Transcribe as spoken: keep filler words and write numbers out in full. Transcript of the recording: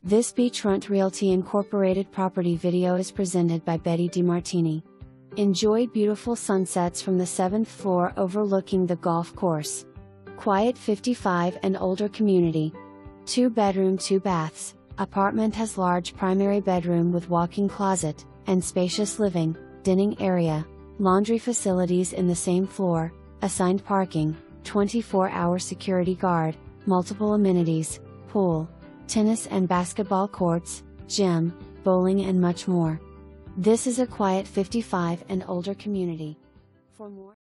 This Beachfront Realty Incorporated property video is presented by Betty Demartini. Enjoy beautiful sunsets from the seventh floor overlooking the golf course. Quiet fifty-five and older community. Two bedroom, two baths. Apartment has large primary bedroom with walk-in closet, and spacious living, dining area, laundry facilities in the same floor, assigned parking, twenty-four hour security guard, multiple amenities, pool, tennis and basketball courts, gym, bowling and much more. This is a quiet fifty-five and older community. For more